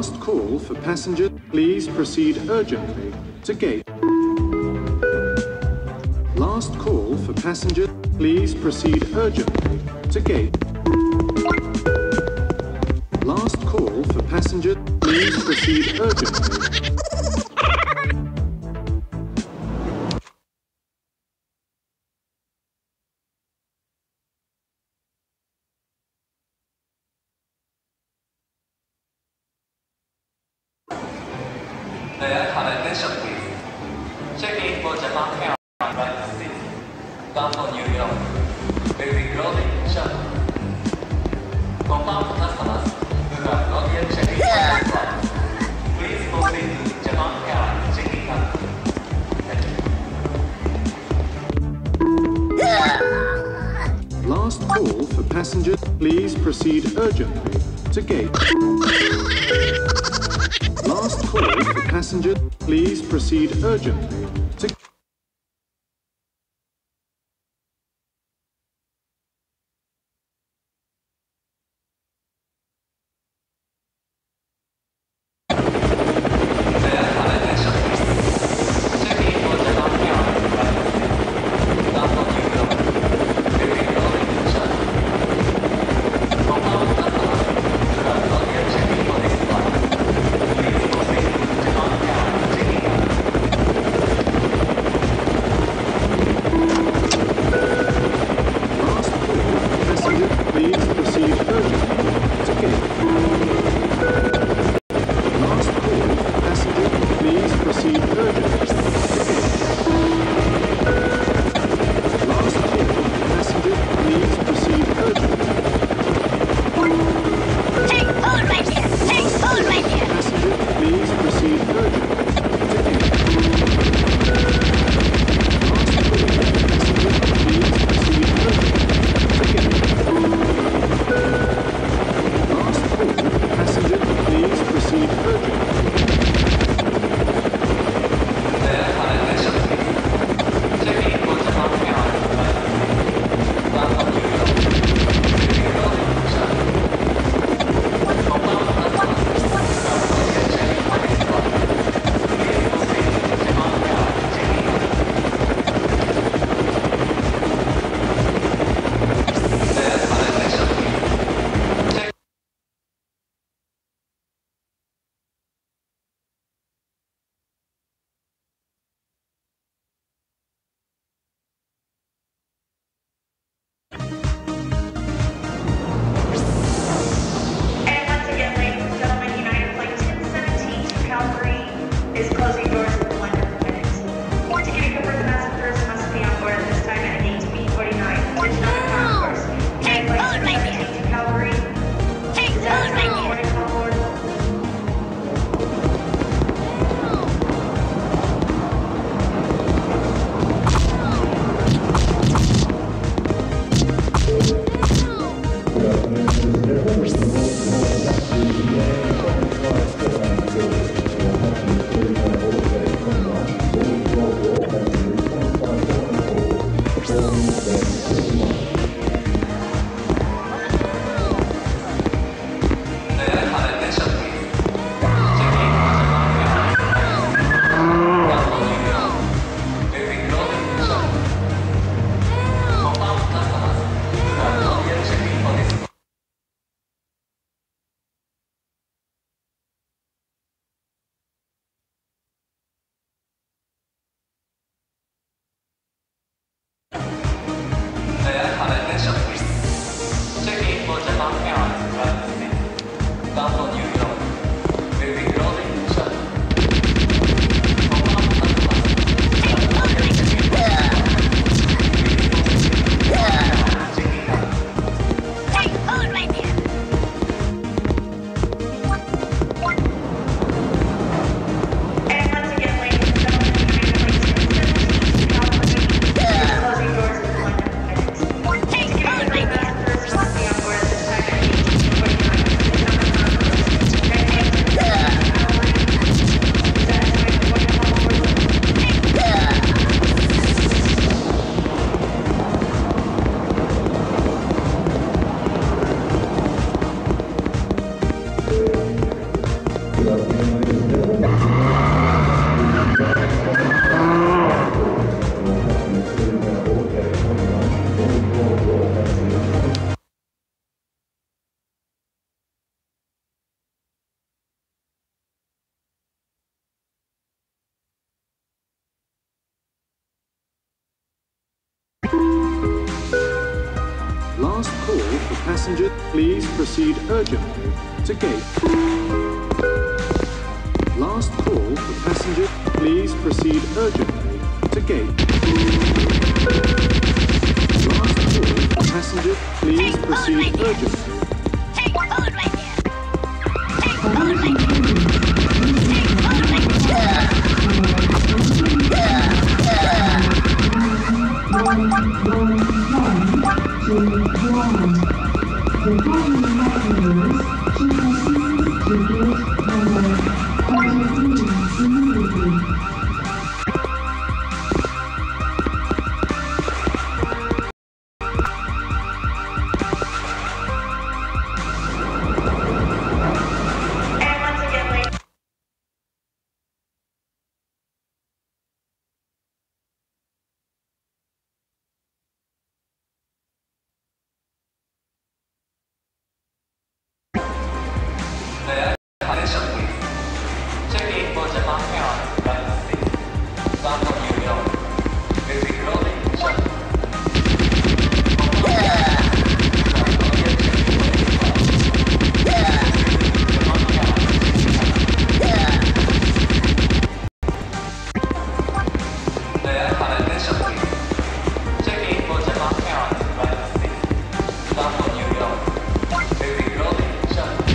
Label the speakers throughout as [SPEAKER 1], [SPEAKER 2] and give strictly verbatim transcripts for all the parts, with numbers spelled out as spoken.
[SPEAKER 1] Last call for passengers. Please proceed urgently to gate. Last call for passengers. Please proceed urgently to gate. Last call for passengers. Please proceed urgently.
[SPEAKER 2] May I have attention, please? Check-in for Japan Airlines Flight six, bound for New York, will be closing shortly. Confirmed customers who have not yet checked in for the flight, please proceed to Japan Airlines check-in counter. Thank you.
[SPEAKER 1] Last call for passengers. Please proceed urgently to gate. Last call for passengers. Please proceed urgently to for passengers. Please proceed urgently to gate. Last call for passengers. Please proceed urgently to gate. Last call for passengers. Please proceed urgently.
[SPEAKER 3] Hey, hold right there. Hey, hold right there. Hey, hold right there.
[SPEAKER 2] May I have attention please? Check-in for Japan Airlines Flight six, bound for New York. Will be closing shortly. May I have attention please? Check-in for Japan Airlines Flight six, bound for New York. Will be closing shortly.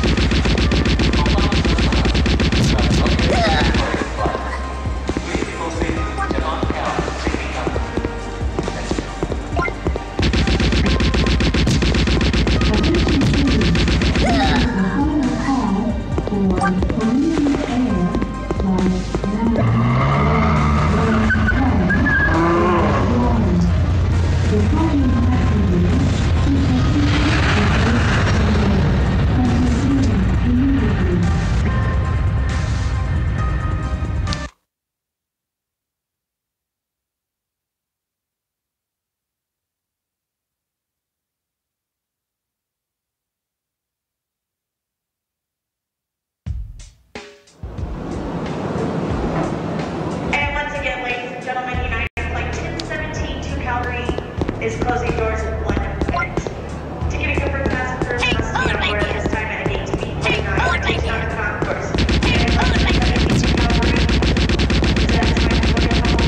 [SPEAKER 4] Is closing doors in one minute. Ticket and confirmed passengers
[SPEAKER 3] Hey,
[SPEAKER 4] must be
[SPEAKER 3] hold
[SPEAKER 4] on
[SPEAKER 3] right
[SPEAKER 4] board
[SPEAKER 3] there.
[SPEAKER 4] at this time at gate to be
[SPEAKER 3] Hey, hold right
[SPEAKER 4] forty-nine,
[SPEAKER 3] there.
[SPEAKER 4] on the concourse.
[SPEAKER 3] Hey, hold right there.
[SPEAKER 4] Is that time for the call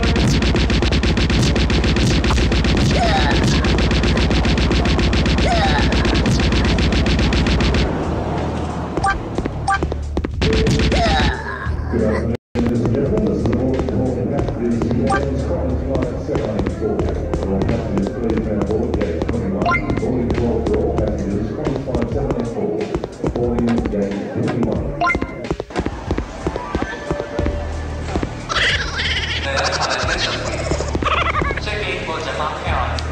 [SPEAKER 2] May I have attention please? Check-in for Japan Airlines.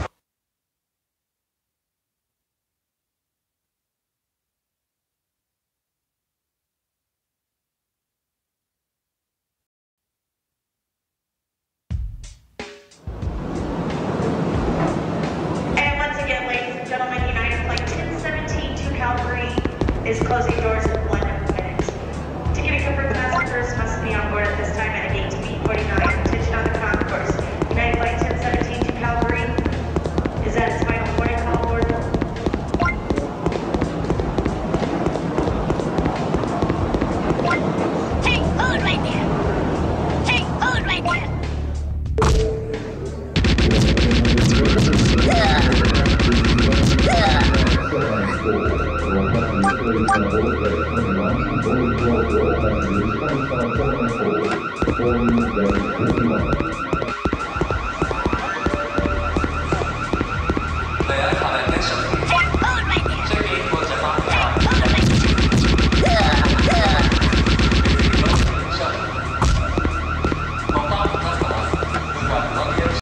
[SPEAKER 4] And once again, ladies and gentlemen, United Flight ten seventeen to Calgary is closing doors in one minute. Ticket and confirmed passengers must be on board at this time at gate to be forty-nine, attention on the concourse. United Flight ten seventeen to Calgary is at its final boarding call order.
[SPEAKER 3] Hey, hold right there. Hey, hold right there.
[SPEAKER 5] Thank you.